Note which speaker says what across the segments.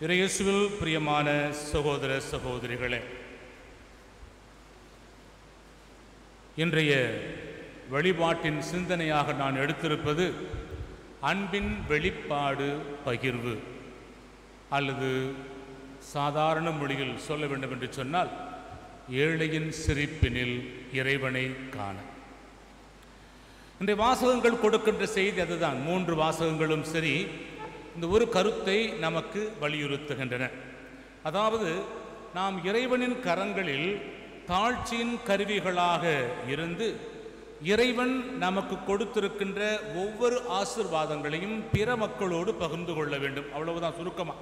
Speaker 1: இயேசுவில் பிரியமான சகோதர சகோதரிகளே, இன்றைய வழிபாட்டின் சிந்தனையாக நான் எடுத்திருப்பது அன்பின் வெளிப்பாடு பகிர்வு, அல்லது சாதாரண மொழியில் சொல்ல வேண்டும் என்று சொன்னால் ஏழையின் சிரிப்பினில் இறைவனை காண. இன்றைய வாசகங்கள் கொடுக்கின்ற செய்தி அதுதான். 3 வாசகங்களும் சரி இந்த ஒரு கருத்தை நமக்கு வலியுறுத்துகின்றன. அதாவது, நாம் இறைவனின் கரங்களில் தாழ்ச்சியின் கருவிகளாக இருந்து இறைவன் நமக்கு கொடுத்திருக்கின்ற ஒவ்வொரு ஆசீர்வாதங்களையும் பிற மக்களோடு பகிர்ந்து கொள்ள வேண்டும். அவ்வளவுதான் சுருக்கமா.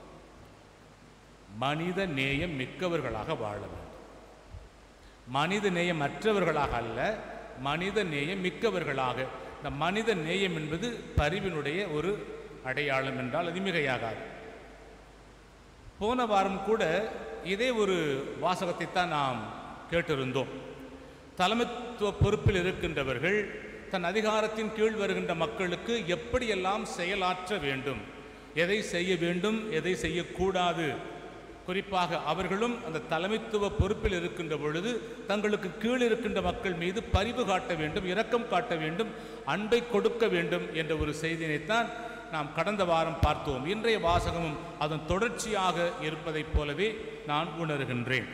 Speaker 1: மனித நேயம் மிக்கவர்களாக வாழ வேண்டும். மனித நேயம் மற்றவர்களாக அல்ல, மனித நேயம் மிக்கவர்களாக. இந்த மனித நேயம் என்பது பரிவினுடைய ஒரு அடையாளம் என்றால் அது மிகையாகாது. போன வாரம் கூட இதே ஒரு வாசகத்தை தான் நாம் கேட்டிருந்தோம். தலைமைத்துவ பொறுப்பில் இருக்கின்றவர்கள் தன் அதிகாரத்தின் கீழ் வருகின்ற மக்களுக்கு எப்படியெல்லாம் செயலாற்ற வேண்டும், எதை செய்ய வேண்டும், எதை செய்யக்கூடாது. குறிப்பாக அவர்களும் அந்த தலைமைத்துவ பொறுப்பில் இருக்கின்ற பொழுது தங்களுக்கு கீழ் இருக்கின்ற மக்கள் மீது பரிவு காட்ட வேண்டும், இரக்கம் காட்ட வேண்டும், அன்பை கொடுக்க வேண்டும் என்ற ஒரு செய்தியைத்தான் நாம் கடந்த வாரம் பார்த்தோம். இன்றைய வாசகமும் அதன் தொடர்ச்சியாக இருப்பதைப் போலவே நான் உணர்கின்றேன்.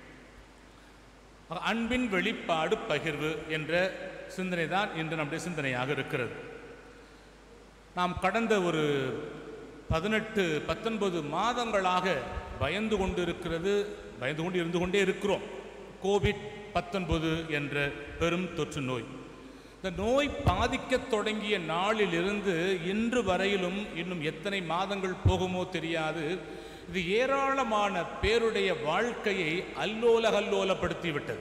Speaker 1: அன்பின் வெளிப்பாடு பகிர்வு என்ற சிந்தனை தான் இன்று நம்முடைய சிந்தனையாக இருக்கிறது. நாம் கடந்த ஒரு 18-19 மாதங்களாக பயந்து கொண்டு இருந்து கொண்டே இருக்கிறோம். கோவிட்-19 என்ற பெரும் தொற்று நோய். இந்த நோய் பாதிக்க தொடங்கிய நாளிலிருந்து இன்று வரையிலும் இன்னும் எத்தனை மாதங்கள் போகுமோ தெரியாது, இது ஏராளமான பேருடைய வாழ்க்கையை அல்லோலகல்லோலப்படுத்திவிட்டது.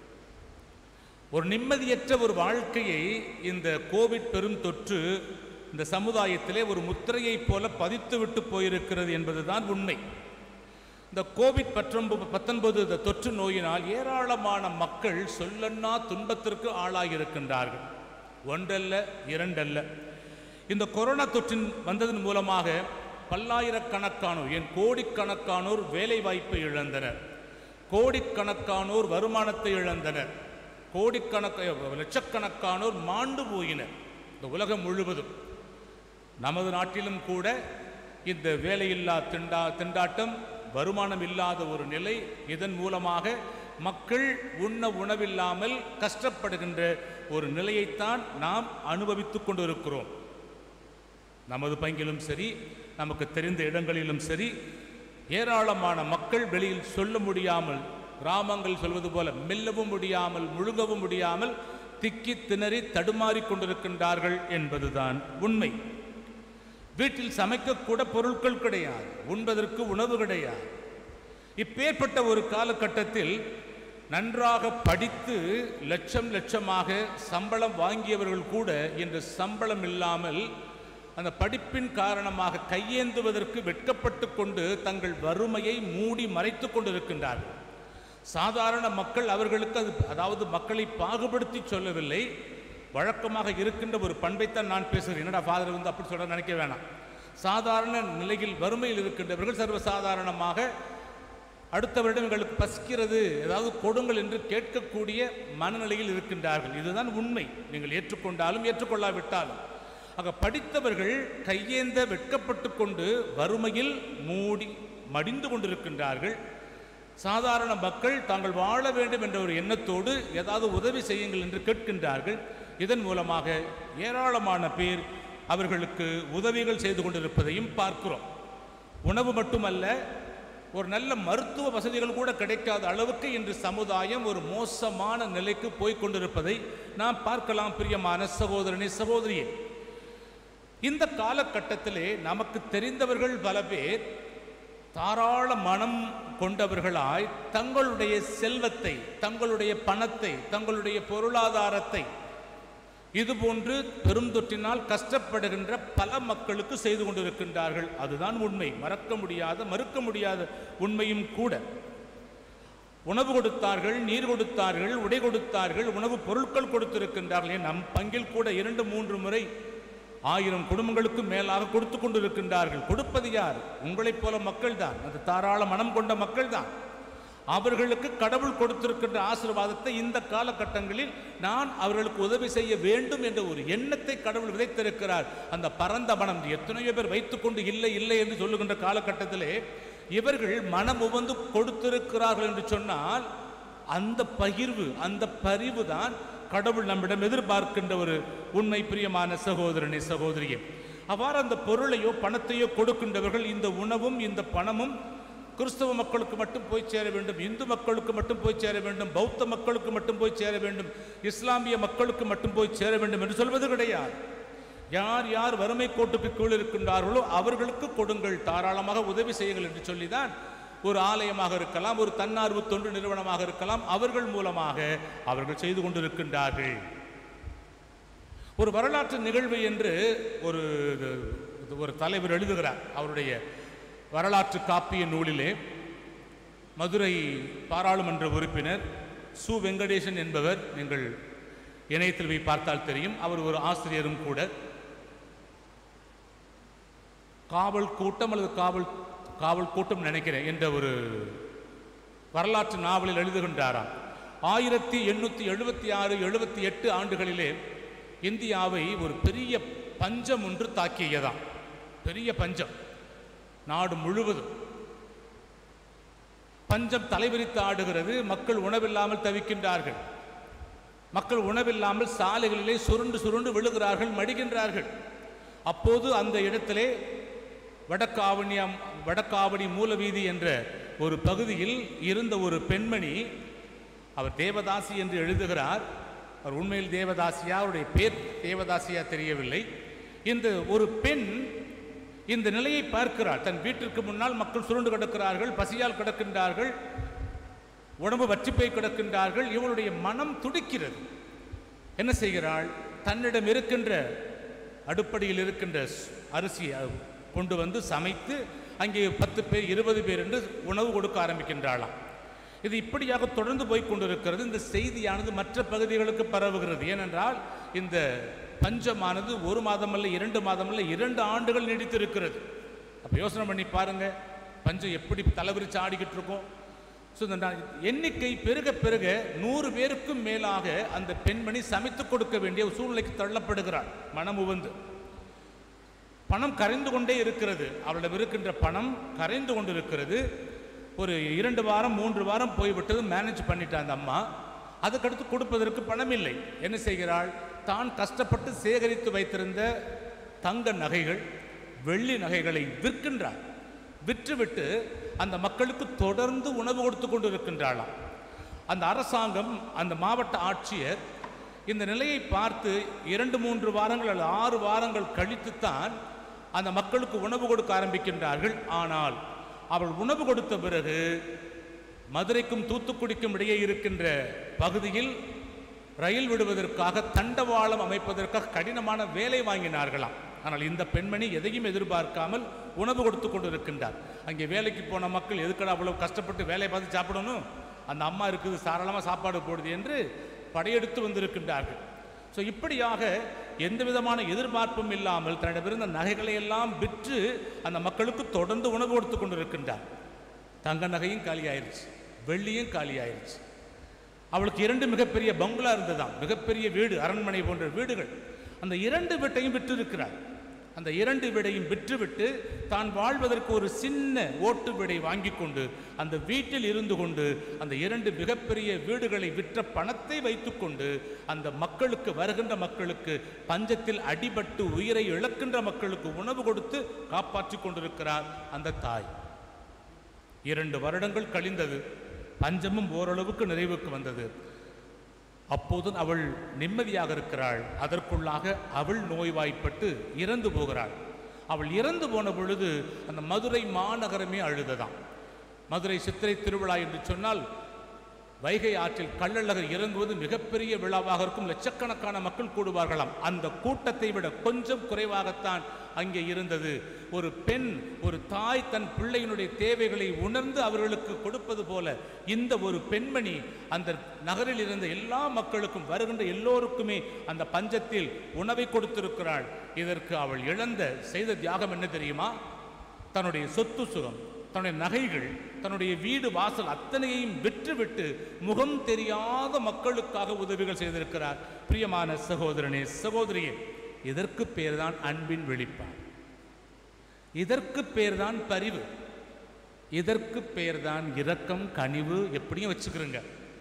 Speaker 1: ஒரு நிம்மதியற்ற ஒரு வாழ்க்கையை இந்த கோவிட் பெரும் தொற்று இந்த சமுதாயத்திலே ஒரு முத்திரையை போல பதித்துவிட்டு போயிருக்கிறது என்பதுதான் உண்மை. இந்த கோவிட்-19 தொற்று நோயினால் ஏராளமான மக்கள் சொல்லன்னா துன்பத்திற்கு ஆளாகியிருக்கின்றார்கள். ஒன்றல்ல, இரண்டல்ல. இந்த கொரோனா தொற்றின் வந்ததன் மூலமாக பல்லாயிரக்கணக்கானோர், ஏன் கோடிக்கணக்கானோர் வேலை வாய்ப்பை இழந்தனர், கோடிக்கணக்கானோர் வருமானத்தை இழந்தனர், லட்சக்கணக்கானோர் மாண்டு போயினர். இந்த உலகம் முழுவதும், நமது நாட்டிலும் கூட இந்த வேலையில்லா திண்டாட்டம், வருமானம் இல்லாத ஒரு நிலை, இதன் மூலமாக மக்கள் உண்ண உணவில்லாமல் கஷ்டப்படுகின்ற ஒரு நிலையைத்தான் நாம் அனுபவித்துக் கொண்டிருக்கிறோம். நமது பங்கிலும் சரி, நமக்கு தெரிந்த இடங்களிலும் சரி, ஏராளமான மக்கள் வெளியில் சொல்ல முடியாமல், கிராமங்கள் சொல்வது போல மெல்லவும் முடியாமல், முழுங்கவும் முடியாமல் திக்கி திணறி தடுமாறி கொண்டிருக்கின்றார்கள் என்பதுதான் உண்மை. வீட்டில் சமைக்கக்கூட பொருட்கள் கிடையாது, உண்பதற்கு உணவு கிடையாது. இப்பேற்பட்ட ஒரு காலகட்டத்தில் நன்றாக படித்து லட்சமாக சம்பளம் வாங்கியவர்கள் கூட இன்று சம்பளம் இல்லாமல் அந்த படிப்பின் காரணமாக கையேந்துவதற்கு வெட்கப்பட்டு கொண்டு தங்கள் வறுமையை மூடி மறைத்து கொண்டிருக்கின்றார்கள். சாதாரண மக்கள் அவர்களுக்கு அதாவது மக்களை பாகுபடுத்தி சொல்லவில்லை, வழக்கமாக இருக்கின்ற ஒரு பண்பைத்தான் நான் பேசுகிறேன். என்னடா ஃபாதர் வந்து அப்படி சொல்ல நினைக்க வேணாம். சாதாரண நிலையில் வறுமையில் இருக்கின்றவர்கள் சர்வசாதாரணமாக அடுத்தவரிடம் எங்களுக்கு பசிக்கிறது, ஏதாவது கொடுங்கள் என்று கேட்கக்கூடிய மனநிலையில் இருக்கின்றார்கள். இதுதான் உண்மை, நீங்கள் ஏற்றுக்கொண்டாலும் ஏற்றுக்கொள்ளாவிட்டாலும். ஆக படித்தவர்கள் கையேந்த வெட்கப்பட்டு கொண்டு வறுமையில் மூடி மடிந்து கொண்டிருக்கின்றார்கள். சாதாரண மக்கள் தாங்கள் வாழ வேண்டும் என்ற ஒரு எண்ணத்தோடு ஏதாவது உதவி செய்யுங்கள் என்று கேட்கின்றார்கள். இதன் மூலமாக ஏராளமான பேர் அவர்களுக்கு உதவிகள் செய்து கொண்டிருப்பதையும் பார்க்கிறோம். உணவு மட்டுமல்ல, ஒரு நல்ல மருத்துவ வசதிகள் கூட கிடைக்காத அளவுக்கு இன்று சமுதாயம் ஒரு மோசமான நிலைக்கு போய்கொண்டிருப்பதை நாம் பார்க்கலாம். பிரியமான சகோதரனே, சகோதரியே, இந்த காலகட்டத்திலே நமக்கு தெரிந்தவர்கள் பல பேர் தாராள மனம் கொண்டவர்களாய் தங்களுடைய செல்வத்தை, தங்களுடைய பணத்தை, தங்களுடைய பொருளாதாரத்தை இதுபோன்று பெருந்தொற்றினால் கஷ்டப்படுகின்ற பல மக்களுக்கு செய்து கொண்டிருக்கின்றார்கள். அதுதான் உண்மை, மறுக்க முடியாத உண்மையும் கூட. உணவு கொடுத்தார்கள், நீர் கொடுத்தார்கள், உடை கொடுத்தார்கள், உணவு பொருட்கள் கொடுத்திருக்கின்றார்கள். நம் பங்கில் கூட 2-3 முறை 1000 குடும்பங்களுக்கும் மேலாக கொடுத்து கொண்டிருக்கின்றார்கள். கொடுப்பது யார்? உங்களைப் போல மக்கள் தான், அது தாராள மனம் கொண்ட மக்கள் தான். அவர்களுக்கு கடவுள் கொடுத்திருக்கின்ற ஆசீர்வாதத்தை இந்த காலகட்டங்களில் நான் அவர்களுக்கு உதவி செய்ய வேண்டும் என்ற ஒரு எண்ணத்தை கடவுள் விதைத்திருக்கிறார். அந்த பரந்த மனம் எத்தனையோ பேர் வைத்துக்கொண்டு இல்லை இல்லை என்று சொல்லுகின்ற காலகட்டத்திலே இவர்கள் மனம் உவந்து கொடுத்திருக்கிறார்கள் என்று சொன்னால் அந்த பகிர்வு, அந்த பரிவு தான் கடவுள் நம்மிடம் எதிர்பார்க்கின்ற ஒரு உண்மை. பிரியமான சகோதரனே, சகோதரியே, அவ்வாறு அந்த பொருளையோ பணத்தையோ கொடுக்கின்றவர்கள் இந்த உணவும் இந்த பணமும் கிறிஸ்தவ மக்களுக்கு மட்டும் போய் சேர வேண்டும், இந்து மக்களுக்கு மட்டும் போய் சேர வேண்டும், பௌத்த மக்களுக்கு மட்டும் போய் சேர வேண்டும், இஸ்லாமிய மக்களுக்கு மட்டும் போய் சேர வேண்டும் என்று சொல்வது கிடையாது. யார் யார் வறுமை கோட்டுக்கு கீழ் இருக்கின்றார்களோ அவர்களுக்கு கொடுங்கள், தாராளமாக உதவி செய்யுங்கள் என்று சொல்லிதான் ஒரு ஆலயமாக இருக்கலாம், ஒரு தன்னார்வ தொண்டு நிறுவனமாக இருக்கலாம், அவர்கள் மூலமாக அவர்கள் செய்து கொண்டிருக்கின்றார்கள். ஒரு வரலாற்று நிகழ்வு என்று ஒரு தலைவர் எழுதுகிறார். அவருடைய வரலாற்று காப்பிய நூலிலே மதுரை பாராளுமன்ற உறுப்பினர் சு வெங்கடேசன் என்பவர், நீங்கள் இணையத்தில் போய் பார்த்தால் தெரியும், அவர் ஒரு ஆசிரியரும் கூட. காவல் கூட்டம் அல்லது காவல் கூட்டம் நினைக்கிறேன் என்ற ஒரு வரலாற்று நாவலில் எழுதுகின்றாராம். 1876-78 ஆண்டுகளிலே இந்தியாவை ஒரு பெரிய பஞ்சம் ஒன்று தாக்கியதாம். பெரிய பஞ்சம், நாடு முழுவதும் பஞ்சம் தலைவிரித்து ஆடுகிறது. மக்கள் உணவில்லாமல் தவிக்கின்றார்கள். மக்கள் உணவில்லாமல் சாலைகளிலே சுருண்டு சுருண்டு விழுகிறார்கள், மடிகின்றார்கள். அப்போது அந்த இடத்திலே வடக்காவணி மூலவீதி என்ற ஒரு பகுதியில் இருந்த ஒரு பெண்மணி, அவர் தேவதாசி என்று எழுதுகிறார். அவர் உண்மையில் தேவதாசியா, அவருடைய பேர் தேவதாசியா தெரியவில்லை. இந்த ஒரு பெண் இந்த நிலையை பார்க்கிறார். தன் வீட்டிற்கு முன்னால் மக்கள் சுருண்டு கிடக்கிறார்கள், பசியால் கிடக்கின்றார்கள், உடம்பு வற்றிப்போய் கிடக்கின்றார்கள். இவளுடைய மனம் துடிக்கிறது. என்ன செய்கிறாள்? தன்னிடம் இருக்கின்ற அடுப்படியில் இருக்கின்ற அரிசியை கொண்டு வந்து சமைத்து அங்கே 10 பேர் 20 பேர் என்று உணவு கொடுக்க ஆரம்பிக்கின்றாளாம். இது இப்படியாக தொடர்ந்து போய் கொண்டிருக்கிறது. இந்த செய்தியானது மற்ற பகுதிகளுக்கு பரவுகிறது. ஏனென்றால் இந்த பஞ்சமானது 1 மாதம் அல்ல, 2 மாதம் அல்ல, 2 ஆண்டுகள் நீடித்திருக்கிறது. அப்போ யோசனை பண்ணி பாருங்க, பஞ்சம் எப்படி தலைவிரிச்சு ஆடிக்கிட்டு இருக்கும். ஸோ இந்த எண்ணிக்கை பெருக பெருக 100 பேருக்கும் மேலாக அந்த பெண்மணி சமைத்து கொடுக்க வேண்டிய சூழ்நிலைக்கு தள்ளப்படுகிறாள். மனம் உவந்து பணம் கரைந்து கொண்டே இருக்கிறது. அவளிடம் இருக்கின்ற பணம் கரைந்து கொண்டிருக்கிறது. ஒரு 2 வாரம் 3 வாரம் போய்விட்டது, மேனேஜ் பண்ணிட்டான் அந்த அம்மா. அதுக்கடுத்து கொடுப்பதற்கு பணம் இல்லை. என்ன செய்கிறாள்? தான் கஷ்டப்பட்டு சேகரித்து வைத்திருந்த தங்க நகைகள், வெள்ளி நகைகளை விற்கின்றாள். விற்றுவிட்டு அந்த மக்களுக்கு தொடர்ந்து உணவு கொடுத்து கொண்டு இருக்கின்றாளாம். அந்த அரசாங்கம், அந்த மாவட்ட ஆட்சியர் இந்த நிலையை பார்த்து 2-3 வாரங்கள் அல்லது 6 வாரங்கள் கழித்துத்தான் அந்த மக்களுக்கு உணவு கொடுக்க ஆரம்பிக்கின்றார்கள். ஆனால் அவள் உணவு கொடுத்த பிறகு மதுரைக்கும் தூத்துக்குடிக்கும் இடையே இருக்கின்ற பகுதியில் ரயில் விடுவதற்காக தண்டவாளம் அமைப்பதற்காக கடினமான வேலை வாங்கினார்களாம். ஆனால் இந்த பெண்மணி எதையும் எதிர்பார்க்காமல் உணவு கொடுத்து கொண்டு இருக்கின்றார். அங்கே வேலைக்கு போன மக்கள் எதுக்கடா அவ்வளவு கஷ்டப்பட்டு வேலையை பார்த்து சாப்பிடணும், அந்த அம்மா இருக்குது தாராளமாக சாப்பாடு போடுது என்று படையெடுத்து வந்திருக்கின்றார்கள். ஸோ இப்படியாக எந்த விதமான எதிர்பார்ப்பும் இல்லாமல் தன்னிடமிருந்த நகைகளை எல்லாம் விற்று அந்த மக்களுக்கு தொடர்ந்து உணவு கொடுத்து கொண்டு இருக்கின்றார். தங்க நகையும் காலியாயிருச்சு, வெள்ளியும் காலியாயிருச்சு. அவளுக்கு 2 மிகப்பெரிய பங்களா இருந்ததாம், மிகப்பெரிய வீடு, அரண்மனை போன்ற வீடுகள். அந்த 2 வீட்டையும் விற்று இருக்கிறார். அந்த 2 வீடையும் விற்றுவிட்டு தான் வாழ்வதற்கு ஒரு சின்ன ஓட்டு வீடை வாங்கி கொண்டு அந்த வீட்டில் இருந்து கொண்டு அந்த 2 மிகப்பெரிய வீடுகளை விற்ற பணத்தை வைத்துக்கொண்டு அந்த மக்களுக்கு, வருகின்ற மக்களுக்கு, பஞ்சத்தில் அடிபட்டு உயிரை இழக்கின்ற மக்களுக்கு உணவு கொடுத்து காப்பாற்றி கொண்டிருக்கிறார் அந்த தாய். 2 வருடங்கள் கழிந்தது. பஞ்சமும் ஓரளவுக்கு நிறைவுக்கு வந்தது. அப்போது அவள் நிம்மதியாக இருக்கிறாள். அதற்குள்ளாக அவள் நோய்வாய்ப்பட்டு இறந்து போகிறாள். அவள் இறந்து போன பொழுது அந்த மதுரை மாநகரமே அழுததாம். மதுரை சித்திரை திருவிழா என்று சொன்னால் வைகை ஆற்றில் கள்ளழகர் இறங்குவது மிகப்பெரிய விழாவாக இருக்கும். லட்சக்கணக்கான மக்கள் கூடுவார்களாம். அந்த கூட்டத்தை விட கொஞ்சம் குறைவாகத்தான் அங்கே இருந்தது. ஒரு பெண், ஒரு தாய் தன் பிள்ளையினுடைய தேவைகளை உணர்ந்து அவர்களுக்கு கொடுப்பது போல இந்த ஒரு பெண்மணி அந்த நகரில் இருந்த எல்லா மக்களுக்கும், வருகின்ற எல்லோருக்குமே அந்த பஞ்சத்தில் உணவை கொடுத்திருக்கிறாள். இதற்கு அவள் செய்த தியாகம் என்ன தெரியுமா? தன்னுடைய சொத்து சுகம், தன்னுடைய நகைகள், தன்னுடைய வீடு வாசல் அத்தனையையும் விற்றுவிட்டு முகம் தெரியாத மக்களுக்காக உதவிகள் செய்திருக்கிறார். பிரியமான சகோதரனே, சகோதரியே, இதற்கு பேர்தான் அன்பின் வெளிப்பாடு. இதற்கு பேர்தான் பரிவு. இதற்கு பேர்தான் இரக்கம், கனிவு. எப்படியும் வச்சுக்கிறங்க.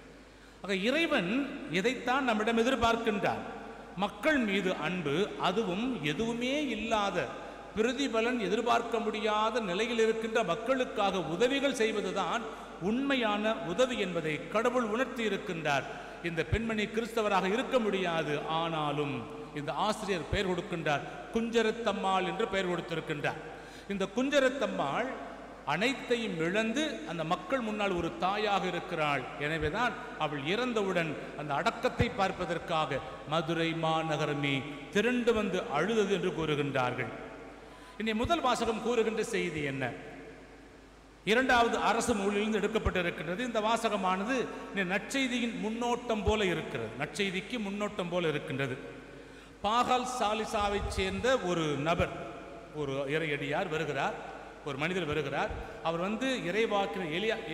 Speaker 1: ஆக இறைவன் இதைத்தான் நம்மிடம் எதிர்பார்க்கின்றார். மக்கள் மீது அன்பு, அதுவும் எதுவுமே இல்லாத, பிரதிபலன் எதிர்பார்க்க முடியாத நிலையில் இருக்கின்ற மக்களுக்காக உதவிகள் செய்வதுதான் உண்மையான உதவி என்பதை கடவுள் உணர்த்தி இருக்கின்றார். இந்த பெண்மணி கிறிஸ்தவராக இருக்க முடியாது. ஆனாலும் இந்த ஆசிரியர் பெயர் கொடுக்கின்றார், குஞ்சரத்தம்மாள் என்று பெயர் கொடுத்திருக்கின்றார். இந்த குஞ்சரத்தம்மாள் அனைத்தையும் இழந்து அந்த மக்கள் முன்னால் ஒரு தாயாக இருக்கிறாள். எனவேதான் அவள் இறந்தவுடன் அந்த அடக்கத்தை பார்ப்பதற்காக மதுரை மாநகரமே திரண்டு வந்து அழுதது என்று கூறுகின்றார்கள். இனி முதல் வாசகம் கூறுகின்ற செய்தி என்ன? இரண்டாவது அரசு நூலிலிருந்து எடுக்கப்பட்டிருக்கின்றது. இந்த வாசகமானது நற்செய்தியின் முன்னோட்டம் போல இருக்கிறது. நற்செய்திக்கு முன்னோட்டம் போல இருக்கின்றது. பாகால் சாலிசாவை சேர்ந்த ஒரு நபர், ஒரு இறையடியார் வருகிறார், ஒரு மனிதர் வருகிறார். அவர் இறைவாக்கினர்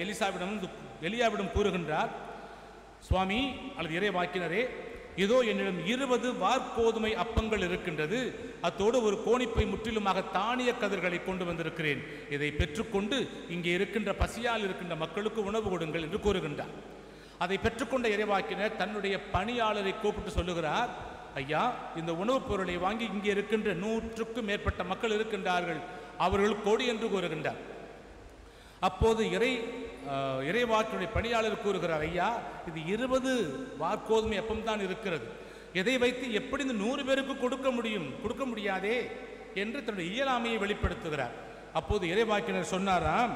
Speaker 1: எலியாவிடம் கூறுகின்றார், சுவாமி அல்லது இறைவாக்கினரே, இதோ என்னிடம் 20 வார்கோதுமை அப்பங்கள் இருக்கின்றது. அத்தோடு ஒரு கோணிப்பை முற்றிலுமாக தானிய கதிர்களை கொண்டு வந்திருக்கிறேன். இதை பெற்றுக்கொண்டு இங்கே இருக்கின்ற பசியால் இருக்கின்ற மக்களுக்கு உணவு கொடுங்கள் என்று கூறுகின்றார். அதை பெற்றுக்கொண்ட இறைவாக்கினர் தன்னுடைய பணியாளரை கூப்பிட்டு சொல்லுகிறார், ஐயா, இந்த உணவுப் பொருளை வாங்கி இங்கே இருக்கின்ற 100க்கும் மேற்பட்ட மக்கள் இருக்கின்றார்கள், அவர்கள் கொடு என்று கூறுகின்றார். அப்போது இறைவாக்கினுடைய பணியாளர் கூறுகிறார், ஐயா, இது 20 வார்கோதுமை அப்பம் தான் இருக்கிறது, எதை வைத்து எப்படி இந்த 100 பேருக்கு கொடுக்க முடியும்? கொடுக்க முடியாதே என்று தன்னுடைய இயலாமையை வெளிப்படுத்துகிறார். அப்போது இறைவாக்கினர் சொன்னாராம்,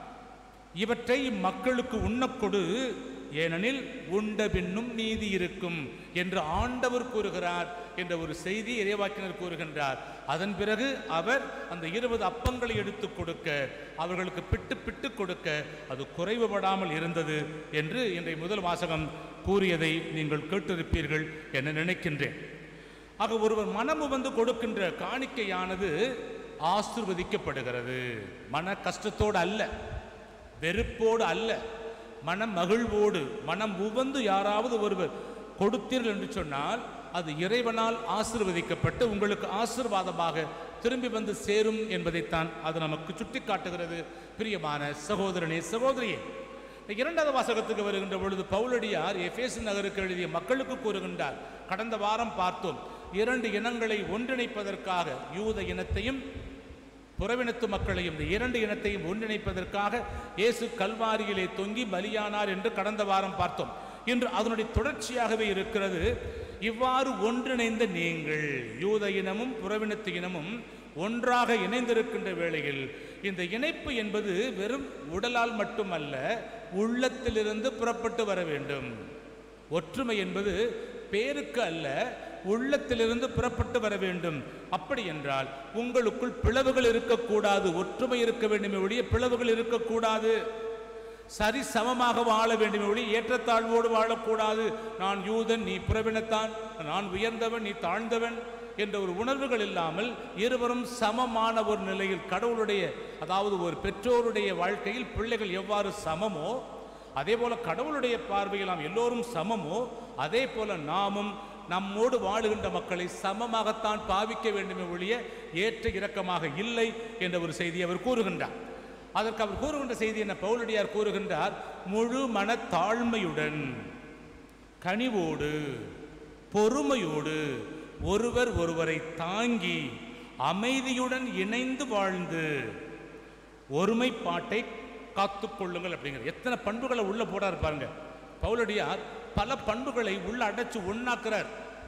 Speaker 1: இவற்றை மக்களுக்கு உண்ணக்கொடு, ஏனெனில் உண்ட பின்னும் நீதி இருக்கும் என்று ஆண்டவர் கூறுகிறார் என்ற ஒரு செய்தி இறைவாக்கினர் கூறுகின்றார். அதன் பிறகு அவர் அந்த 20 அப்பங்களை எடுத்து கொடுக்க, அவர்களுக்கு பிட்டு பிட்டு கொடுக்க அது குறைவுபடாமல் இருந்தது என்று இன்றைய முதல் வாசகம் கூறியதை நீங்கள் கேட்டிருப்பீர்கள் என நினைக்கின்றேன். ஆக ஒருவர் மனமு கொடுக்கின்ற காணிக்கையானது ஆசீர்வதிக்கப்படுகிறது. மன கஷ்டத்தோடு அல்ல, வெறுப்போடு அல்ல, மனம் மகிழ்வோடு, மனம் உவந்து யாராவது ஒருவர் கொடுத்தீர்கள் என்று சொன்னால் அது இறைவனால் ஆசீர்வதிக்கப்பட்டு உங்களுக்கு ஆசீர்வாதமாக திரும்பி வந்து சேரும் என்பதைத்தான் அது நமக்கு சுட்டி காட்டுகிறது. பிரியமான சகோதரனே, சகோதரியே, இரண்டாவது வாசகத்துக்கு வருகின்ற பொழுது பவுலடியார் எபேசு நகருக்கு எழுதிய மக்களுக்கு கூறுகின்றார். கடந்த வாரம் பார்த்தோம், 2 இனங்களை ஒன்றிணைப்பதற்காக, யூத இனத்தையும் புறவினத்து மக்களையும், இந்த 2 இனத்தையும் ஒன்றிணைப்பதற்காக இயேசு கல்வாரியிலே தொங்கி பலியானார் என்று கடந்த வாரம் பார்த்தோம். இன்று அதனுடைய தொடர்ச்சியாகவே இருக்கிறது. இவ்வாறு ஒன்றிணைந்த நீங்கள், யூத இனமும் புறவினத்து இனமும் ஒன்றாக இணைந்திருக்கின்ற வேளையில் இந்த இணைப்பு என்பது வெறும் உடலால் மட்டுமல்ல, உள்ளத்திலிருந்து புறப்பட்டு வர வேண்டும். ஒற்றுமை என்பது பேருக்கு அல்ல, உள்ளத்திலிருந்து புறப்பட்டு வர வேண்டும். அப்படி என்றால் உங்களுக்குள் பிளவுகள் இருக்கக்கூடாது, ஒற்றுமை இருக்க வேண்டுமே ஒழிய பிளவுகள் இருக்கக்கூடாது. சரி சமமாக வாழ வேண்டுமே ஒழிய ஏற்றத்தாழ்வோடு வாழக்கூடாது. நான் யூதன், நீ புறவினத்தான், நான் உயர்ந்தவன், நீ தாழ்ந்தவன் என்ற ஒரு உணர்வுகள் இல்லாமல் இருவரும் சமமான ஒரு நிலையில், கடவுளுடைய, அதாவது ஒரு பெற்றோருடைய வாழ்க்கையில் பிள்ளைகள் எவ்வாறு சமமோ அதே போல கடவுளுடைய பார்வையில் நாம் எல்லோரும் சமமோ அதே போல நாமும் நம்மோடு வாழுகின்ற மக்களை சமமாகத்தான் பாவிக்க வேண்டுமே ஒழிய ஏற்ற இறக்கமாக இல்லை என்ற ஒரு செய்தியை அவர் கூறுகின்றார். அதற்கு அவர் கூறுகின்ற செய்தி என்ன? பவுலடியார் கூறுகின்றார், முழு மன தாழ்மையுடன், கனிவோடு, பொறுமையோடு, ஒருவர் ஒருவரை தாங்கி அமைதியுடன் இணைந்து வாழ்ந்து ஒருமைப்பாட்டை காத்துக்கொள்ளுங்கள் அப்படிங்கிற எத்தனை பண்புகளை உள்ள போடாரு பாருங்க. பவுலடியார் பல பண்புகளை உள்ள அடைச்சு ஒன்னாக்குறார்.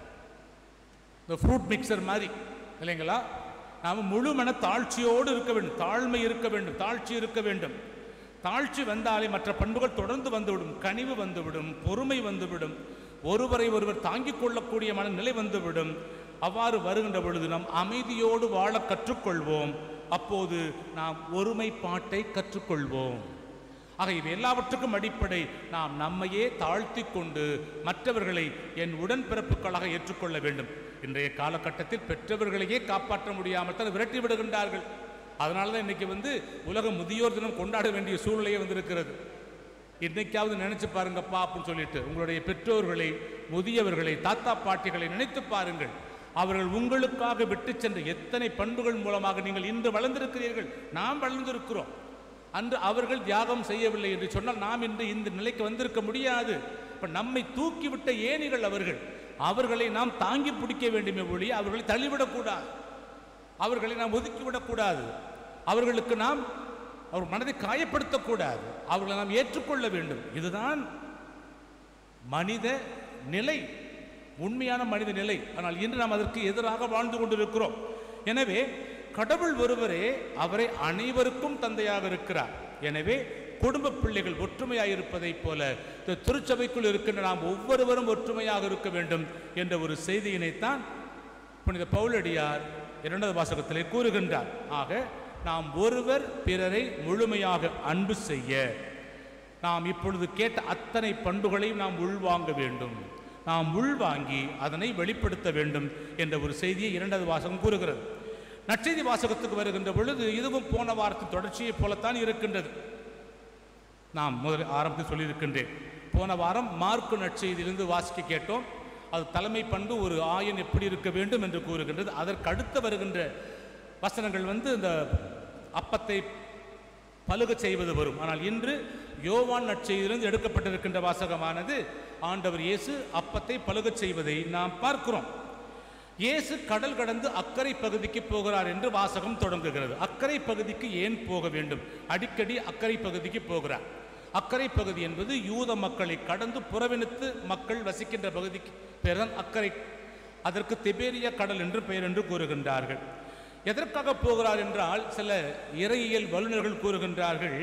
Speaker 1: இந்த ஃப்ரூட் மிக்சர் மாதிரி இல்லைங்களா? நாம் முழு மன தாழ்ச்சியோடு இருக்க வேண்டும், தாழ்மை இருக்க வேண்டும், தாழ்ச்சி இருக்க வேண்டும். தாழ்ச்சி வந்தாலே மற்ற பண்புகள் தொடர்ந்து வந்துவிடும். கனிவு வந்துவிடும், பொறுமை வந்துவிடும், ஒருவரை ஒருவர் தாங்கிக் கொள்ளக்கூடிய மனநிலை வந்துவிடும். அவ்வாறு வருகின்ற பொழுது நாம் அமைதியோடு வாழ கற்றுக்கொள்வோம். அப்போது நாம் ஒருமைப்பாட்டை கற்றுக்கொள்வோம். ஆக இவை எல்லாவற்றுக்கும் அடிப்படை நாம் நம்மையே தாழ்த்தி கொண்டு மற்றவர்களை என் உடன்பிறப்புகளாக ஏற்றுக்கொள்ள வேண்டும். இன்றைய காலகட்டத்தில் பெற்றவர்களையே காப்பாற்ற முடியாமல் தான் விரட்டி விடுகின்றார்கள். அதனால தான் இன்னைக்கு உலக முதியோர் தினம் கொண்டாட வேண்டிய சூழ்நிலையே வந்திருக்கிறது. இன்னைக்காவது நினைச்சு பாருங்கப்பா அப்படின்னு சொல்லிட்டு உங்களுடைய பெற்றோர்களை, முதியவர்களை, தாத்தா பாட்டிகளை நினைத்து பாருங்கள். அவர்கள் உங்களுக்காக விட்டு சென்ற எத்தனை பண்புகள் மூலமாக நீங்கள் இன்று வளர்ந்திருக்கிறீர்கள். நாம் வளர்ந்திருக்கிறோம். அன்று அவர்கள் தியாகம் செய்யவில்லை என்று சொன்னால் நாம் இன்று இந்த நிலைக்கு வந்திருக்க முடியாது. இப்ப நம்மை தூக்கிவிட்ட ஏணிகள் அவர்கள். அவர்களை நாம் தாங்கி பிடிக்க வேண்டுமே ஒழிய அவர்களை தள்ளிவிடக்கூடாது, அவர்களை நாம் ஒதுக்கிவிடக்கூடாது, அவர்களுக்கு நாம் அவர் மனதை காயப்படுத்தக்கூடாது, அவர்களை நாம் ஏற்றுக்கொள்ள வேண்டும். இதுதான் மனித நிலை, உண்மையான மனித நிலை. ஆனால் இன்று நாம் அதற்கு எதிராக வாழ்ந்து கொண்டிருக்கிறோம். எனவே கடவுள் ஒருவரே, அவரை அனைவருக்கும் தந்தையாக இருக்கிறார். எனவே குடும்ப பிள்ளைகள் ஒற்றுமையாக இருப்பதை போல இந்த திருச்சபைக்குள் இருக்கின்ற நாம் ஒவ்வொருவரும் ஒற்றுமையாக இருக்க வேண்டும் என்ற ஒரு செய்தியினைத்தான் புனித பவுலடியார் 2வது வாசகத்திலே கூறுகின்றார். ஆக நாம் ஒருவர் பிறரை முழுமையாக அன்பு செய்ய நாம் இப்பொழுது கேட்ட அத்தனை பண்புகளையும் நாம் உள்வாங்க வேண்டும். நாம் உள்வாங்கி அதனை வெளிப்படுத்த வேண்டும் என்ற ஒரு செய்தியை 2வது வாசகம் கூறுகிறது. நற்செய்தி வாசகத்துக்கு வருகின்ற பொழுது இதுவும் போன வாரத்தின் தொடர்ச்சியை போலத்தான் இருக்கின்றது. நாம் முதல் ஆரம்பத்தில் சொல்லியிருக்கின்றேன். போன வாரம் மார்க்கு நற்செய்தியிலிருந்து வாசிக்க கேட்டோம். அது தலைமை பண்பு ஒரு ஆயன் எப்படி இருக்க வேண்டும் என்று கூறுகின்றது. அதற்கு அடுத்து வருகின்ற வசனங்கள் இந்த அப்பத்தை பலுக செய்வது வரும். ஆனால் இன்று யோவான் நற்செய்தியிலிருந்து எடுக்கப்பட்டிருக்கின்ற வாசகமானது ஆண்டவர் இயேசு அப்பத்தை பலுக செய்வதை நாம் பார்க்கிறோம். இயேசு கடல் கடந்து அக்கறை பகுதிக்கு போகிறார் என்று வாசகம் தொடங்குகிறது. அக்கறை பகுதிக்கு ஏன் போக வேண்டும்? அடிக்கடி அக்கறை பகுதிக்கு போகிறார். அக்கறை பகுதி என்பது யூத மக்களை கடந்து புறவினத்து மக்கள் வசிக்கின்ற பகுதிக்கு பெயர் தான் அக்கறை. அதற்கு திபேரியா கடல் என்று பெயர் என்று கூறுகின்றார்கள். எதற்காக போகிறார் என்றால், சில இறையியல் வல்லுநர்கள் கூறுகின்றார்கள்,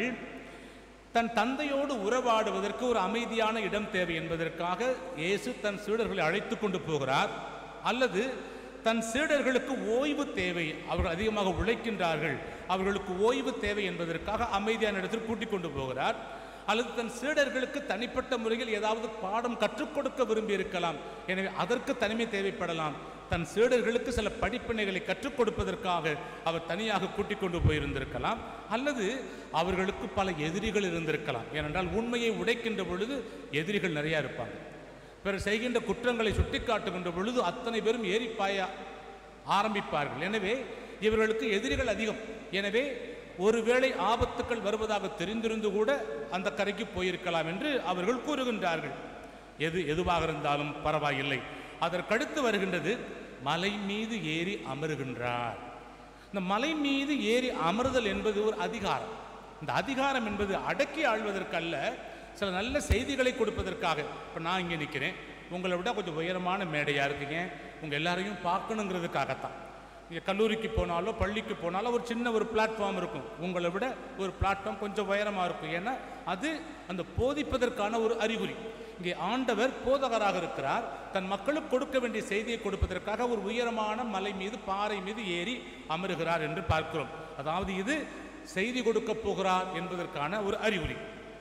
Speaker 1: தன் தந்தையோடு உறவாடுவதற்கு ஒரு அமைதியான இடம் தேவை என்பதற்காக இயேசு தன் சீடர்களை அழைத்து கொண்டு போகிறார். அல்லது தன் சீடர்களுக்கு ஓய்வு தேவை, அவர்கள் அதிகமாக உழைக்கின்றார்கள், அவர்களுக்கு ஓய்வு தேவை என்பதற்காக அமைதியான இடத்தில் கூட்டிக் கொண்டு போகிறார். அல்லது தன் சீடர்களுக்கு தனிப்பட்ட முறையில் ஏதாவது பாடம் கற்றுக் கொடுக்க விரும்பி இருக்கலாம். எனவே அதற்கு தனிமை தேவைப்படலாம். தன் சீடர்களுக்கு சில படிப்பினைகளை கற்றுக் கொடுப்பதற்காக அவர் தனியாக கூட்டிக் கொண்டு போயிருந்திருக்கலாம். அல்லது அவர்களுக்கு பல எதிரிகள் இருந்திருக்கலாம். ஏனென்றால் உண்மையை உடைக்கின்ற பொழுது எதிரிகள் நிறைய இருப்பாங்க. பிறர் செய்கின்ற குற்றங்களை சுட்டி காட்டுகின்ற பொழுது அத்தனை பேரும் ஏறிப்பாய ஆரம்பிப்பார்கள். எனவே இவர்களுக்கு எதிரிகள் அதிகம். எனவே ஒருவேளை ஆபத்துக்கள் வருவதாக தெரிந்திருந்து கூட அந்த கரைக்கு போயிருக்கலாம் என்று அவர்கள் கூறுகின்றார்கள். எதுவாக இருந்தாலும் பரவாயில்லை. அதற்கடுத்து வருகின்றது மலை மீது ஏறி அமருகின்றார். இந்த மலை மீது ஏறி அமருதல் என்பது ஒரு அதிகாரம். இந்த அதிகாரம் என்பது அடக்கி ஆள்வதற்கல்ல, சில நல்ல செய்திகளை கொடுப்பதற்காக. இப்போ நான் இங்கே நிற்கிறேன், உங்களை விட கொஞ்சம் உயரமான மேடையாக இருக்குங்க, உங்கள் எல்லாரையும் பார்க்கணுங்கிறதுக்காகத்தான். நீங்கள் கல்லூரிக்கு போனாலோ பள்ளிக்கு போனாலோ ஒரு சின்ன ஒரு பிளாட்ஃபார்ம் இருக்கும், உங்களை விட ஒரு பிளாட்ஃபார்ம் கொஞ்சம் உயரமாக இருக்கும். ஏன்னா அது அந்த போதிப்பதற்கான ஒரு அறிகுறி. இங்கே ஆண்டவர் போதகராக இருக்கிறார், தன் மக்களுக்கு கொடுக்க வேண்டிய செய்தியை கொடுப்பதற்காக ஒரு உயரமான மலை மீது, பாறை மீது ஏறி அமருகிறார் என்று பார்க்கிறோம். அதாவது இது செய்தி கொடுக்க போகிறார் என்பதற்கான ஒரு அறிகுறி.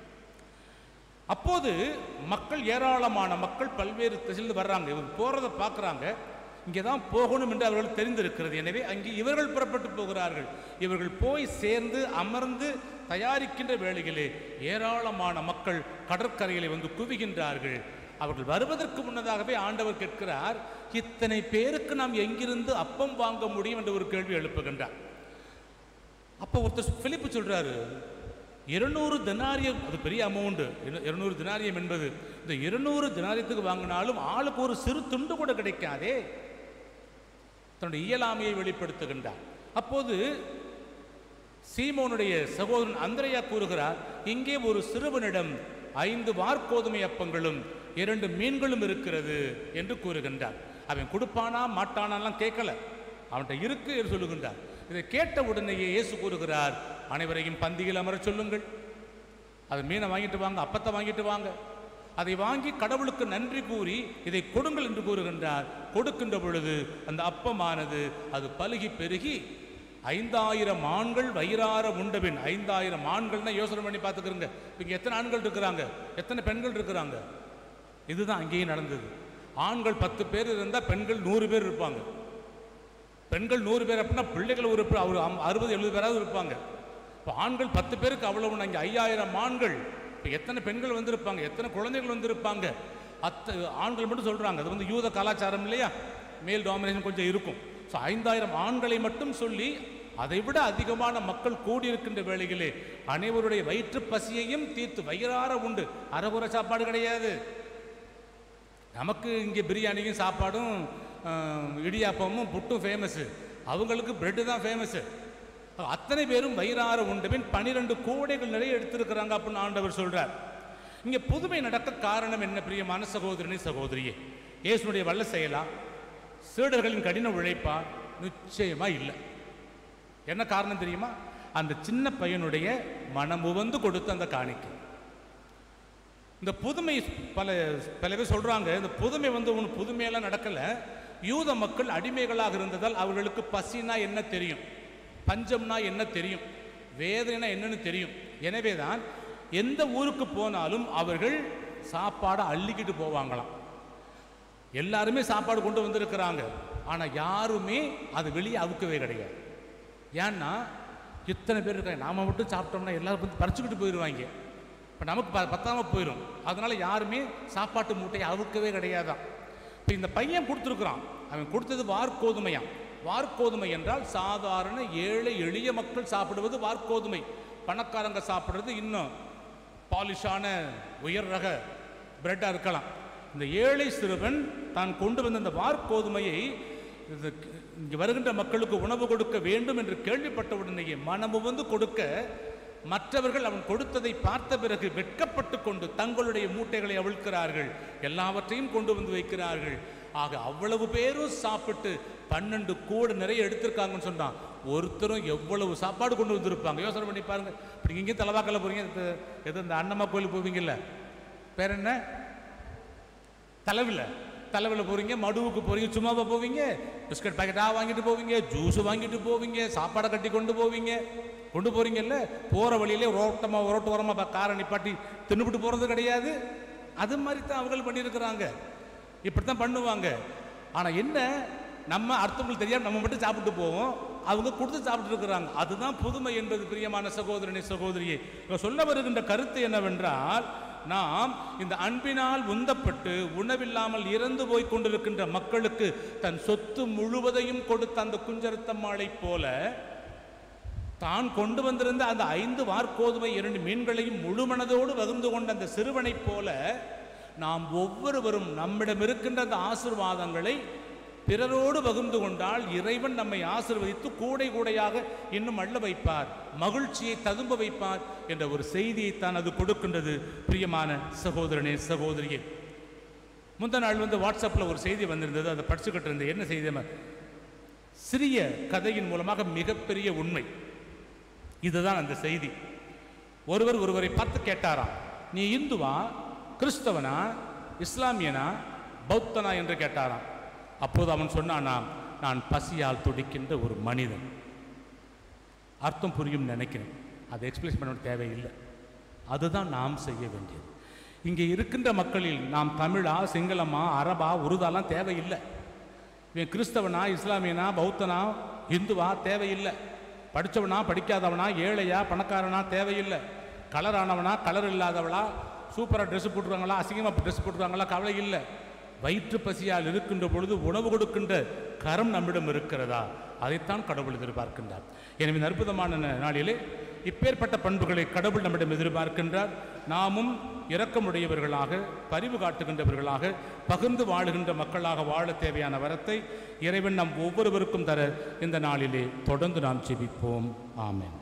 Speaker 1: அப்போது மக்கள், ஏராளமான மக்கள் பல்வேறு திசையில் வர்றாங்க. இவங்க போகிறத பார்க்குறாங்க, இங்கே தான் போகணும் என்று அவர்கள் தெரிந்திருக்கிறது. எனவே அங்கே இவர்கள் புறப்பட்டு போகிறார்கள். இவர்கள் போய் சேர்ந்து அமர்ந்து தயாரிக்கின்ற வேளையிலே ஏராளமான மக்கள் கடற்கரையிலே குவிகின்றார்கள். அவர்கள் வருவதற்கு முன்னதாகவே ஆண்டவர் கேட்கிறார், இத்தனை பேருக்கு நாம் எங்கிருந்து அப்பம் வாங்க முடியும் என்று ஒரு கேள்வி எழுப்புகின்றார். அப்போ ஒருத்தர் பிலிப்பு சொல்றாரு, 200 தினாரியம், அது பெரிய அமௌண்ட். 200 தினாரியம் என்பது, இந்த 200 தினாரியத்துக்கு வாங்கினாலும் ஆளுக்கு ஒரு சிறு துண்டு கூட கிடைக்காதே. தன்னுடைய இயலாமையை வெளிப்படுத்துகின்றார். அப்போது சீமோனுடைய சகோதரன் அந்திரேயா கூறுகிறார், இங்கே ஒரு சிறுவனிடம் 5 வார்கோதுமை அப்பங்களும் 2 மீன்களும் இருக்கிறது என்று கூறுகின்றார். அவன் கொடுப்பானா மாட்டானாலாம் கேட்கல, அவன்கிட்ட இருக்கு என்று சொல்லுகின்றார். இதை கேட்ட உடனேயே இயேசு கூறுகிறார், அனைவரையும் பந்தியில் அமர சொல்லுங்கள், அது மீனை வாங்கிட்டு வாங்க, அப்பத்தை வாங்கிட்டு வாங்க. அதை வாங்கி கடவுளுக்கு நன்றி கூறி இதை கொடுங்கள் என்று கூறுகின்றார். கொடுக்கின்ற பொழுது அந்த அப்பமானது அது பலுகி பெருகி 5000 ஆண்கள் வயிறார உண்டபின், 5000 ஆண்கள்னா யோசனை பண்ணி பார்த்துக்கிறங்க. இங்கே எத்தனை ஆண்கள் இருக்கிறாங்க, எத்தனை பெண்கள் இருக்கிறாங்க? இதுதான் அங்கேயும் நடந்தது. ஆண்கள் 10 பேர் இருந்தால் பெண்கள் 100 பேர் இருப்பாங்க. பெண்கள் 100 பேர் அப்படின்னா பிள்ளைகள் ஒரு 60-70 பேராவது இருப்பாங்க. இப்போ ஆண்கள் 10 பேருக்கு அவ்வளவு. இங்கே 5000 ஆண்கள். இப்போ எத்தனை பெண்கள் வந்திருப்பாங்க, எத்தனை குழந்தைகள் வந்திருப்பாங்க? ஆண்கள் மட்டும் சொல்கிறாங்க. அது யூத கலாச்சாரம் இல்லையா, மேல் டாமினேஷன் கொஞ்சம் இருக்கும். ஸோ 5000 ஆண்களை மட்டும் சொல்லி அதை விட அதிகமான மக்கள் கூடியிருக்கின்ற வேளையிலே அனைவருடைய வயிற்று பசியையும் தீர்த்து வயிறார உண்டு. அரைகுறை சாப்பாடு கிடையாது. நமக்கு இங்கே பிரியாணியும் சாப்பாடும் இடியாப்பமும் புட்டும் ஃபேமஸ்ஸு, அவங்களுக்கு பிரெட்டு தான் ஃபேமஸ்ஸு. அத்தனை பேரும் வயிறார உண்டபின் 12 கூடைகள் நிறைய எடுத்திருக்கிறாங்க அப்படின்னு ஆண்டவர் சொல்கிறார். இங்கே புதுமை நடக்க காரணம் என்ன பிரியமான சகோதரனே சகோதரியே? இயேசுனுடைய வல்ல செயலா, சீடர்களின் கடின உழைப்பா? நிச்சயமா இல்லை. என்ன காரணம் தெரியுமா? அந்த சின்ன பையனுடைய மனமுவந்து கொடுத்த அந்த காணிக்கை. இந்த புதுமை பல பேர் சொல்றாங்க, இந்த புதுமை ஒன்று புதுமையெல்லாம் நடக்கலை. யூத மக்கள் அடிமைகளாக இருந்ததால் அவர்களுக்கு பசினா என்ன தெரியும், பஞ்சம்னா என்ன தெரியும், வேதனைனா என்னன்னு தெரியும். எனவே தான் எந்த ஊருக்கு போனாலும் அவர்கள் சாப்பாடை அள்ளிக்கிட்டு போவாங்களாம். எல்லாருமே சாப்பாடு கொண்டு வந்திருக்கிறாங்க, ஆனால் யாருமே அது வெளியே அவுக்கவே கிடையாது. ஏன்னா இத்தனை பேர் இருக்காங்க, நாம் மட்டும் சாப்பிட்டோம்னா எல்லாரும் வந்து பறிச்சுக்கிட்டு போயிடுவாங்க. இப்போ நமக்கு பத்தாமல் போயிடும். அதனால் யாருமே சாப்பாட்டு மூட்டையை அவுக்கவே கிடையாதான். இப்போ இந்த பையன் கொடுத்துருக்குறான். அவன் கொடுத்தது வார்கோதுமையாம். வார்கோதுமை என்றால் சாதாரண ஏழை எளிய மக்கள் சாப்பிடுவது வார்கோதுமை. பணக்காரங்க சாப்பிட்றது இன்னும் பாலிஷான உயர் ரக பிரெட்டாக இருக்கலாம். இந்த ஏழை சிறுவன் தான் கொண்டு வந்த அந்த வார்கோதுமையை இங்கே வருகின்ற மக்களுக்கு உணவு கொடுக்க வேண்டும் என்று கேள்விப்பட்டவுடனேயே மனமு வந்து கொடுக்க, மற்றவர்கள் அவன் கொடுத்ததை பார்த்த பிறகு வெட்கப்பட்டு கொண்டு தங்களுடைய மூட்டைகளை அவிழ்க்கிறார்கள், எல்லாவற்றையும் கொண்டு வந்து வைக்கிறார்கள். ஆக அவ்வளவு பேரும் சாப்பிட்டு 12 கூடை நிறைய எடுத்திருக்காங்கன்னு சொன்னான். ஒருத்தரும் எவ்வளவு சாப்பாடு கொண்டு வந்திருப்பாங்க யோசனை பண்ணி பாருங்க. இப்படி இங்கே தலைவாக்கல போறீங்க, எது இந்த அண்ணம்மா கோயிலுக்கு போவீங்கல்ல, பேர் என்ன, தலைவில் போறீங்க, மடுவுக்கு போறீங்க, சும்மாவா போவீங்க? பிஸ்கட் பாக்கெட்டாக வாங்கிட்டு போவீங்க, ஜூஸ் வாங்கிட்டு போவீங்க, சாப்பாடை கட்டி கொண்டு போவீங்க, கொண்டு போறீங்கல்ல. போகிற வழியிலே ரோட்டு ஓரமாக காரை நிப்பாட்டி தின்னுபிட்டு போகிறது கிடையாது. அது மாதிரி தான் அவர்கள் பண்ணியிருக்கிறாங்க. இப்படித்தான் பண்ணுவாங்க. ஆனால் என்ன, நம்ம அடுத்தவங்களுக்கு தெரியாமல் நம்ம மட்டும் சாப்பிட்டு போவோம், அவங்க கொடுத்து சாப்பிட்டு இருக்கிறாங்க. அதுதான் புதுமை என்பது பிரியமான சகோதரனே சகோதரியே. சொல்ல வருகின்ற கருத்து என்னவென்றால், நாம் இந்த அன்பினால் உந்தப்பட்டு உணவில்லாமல் இறந்து போய் கொண்டிருக்கின்ற மக்களுக்கு தன் சொத்து முழுவதையும் கொடுத்த அந்த குஞ்சரத்தம்மாளை போல, தான் கொண்டு வந்திருந்த அந்த 5 வார்கோதுமை 2 மீன்களையும் முழு மனதோடு பகிர்ந்து கொண்ட அந்த சிறுவனைப் போல நாம் ஒவ்வொருவரும் நம்மிடம் இருக்கின்ற அந்த ஆசீர்வாதங்களை பிறரோடு பகிர்ந்து கொண்டால் இறைவன் நம்மை ஆசீர்வதித்து கூடை கூடையாக இன்னும் அள்ள வைப்பார், மகிழ்ச்சியை ததும்ப வைப்பார் என்ற ஒரு செய்தியைத்தான் அது கொடுக்கின்றது. பிரியமான சகோதரனே சகோதரியே, முந்த நாள் வாட்ஸ்அப்பில் ஒரு செய்தி வந்திருந்தது, அதை படிச்சுக்கிட்டு இருந்தது. என்ன செய்தி? சிறிய கதையின் மூலமாக மிகப்பெரிய உண்மை. இதுதான் அந்த செய்தி. ஒருவரை பார்த்து கேட்டாராம், நீ இந்துவா, கிறிஸ்தவனா, இஸ்லாமியனா, பௌத்தனா என்று கேட்டாராம். அப்போது அவன் சொன்னானா, நான் பசியால் துடிக்கின்ற ஒரு மனிதன். அர்த்தம் புரியும் நினைக்கிறேன், அதை எக்ஸ்பிளைன் பண்ண தேவையில்லை. அதுதான் நாம் செய்ய வேண்டியது. இங்கே இருக்கின்ற மக்களில் நாம் தமிழா, சிங்களமா, அரபா, உருதாலாம் தேவையில்லை. இவன் கிறிஸ்தவனா, இஸ்லாமியனா, பௌத்தனா, இந்துவா தேவையில்லை. படித்தவனா, படிக்காதவனா, ஏழையா, பணக்காரனா தேவையில்லை. கலரானவனா, கலர் இல்லாதவளா, சூப்பராக ட்ரெஸ் போட்டுருவாங்களா, அசிங்கமாக ட்ரெஸ் போட்டுருவாங்களா, கவலை இல்லை. வயிற்று பசியால் இருக்கின்ற பொழுது உணவு கொடுக்கின்ற கரம் நம்மிடம் இருக்கிறதா, அதைத்தான் கடவுள் எதிர்பார்க்கின்றார். எனவே இந்த அற்புதமான நாளிலே இப்பேற்பட்ட பண்புகளை கடவுள் நம்மிடம் எதிர்பார்க்கின்றார். நாமும் இரக்கமுடையவர்களாக, பரிவு காட்டுகின்றவர்களாக, பகிர்ந்து வாழுகின்ற மக்களாக வாழ தேவையான வரத்தை இறைவன் நம் ஒவ்வொருவருக்கும் தர இந்த நாளிலே தொடர்ந்து நாம் ஜெபிப்போம். ஆமென்.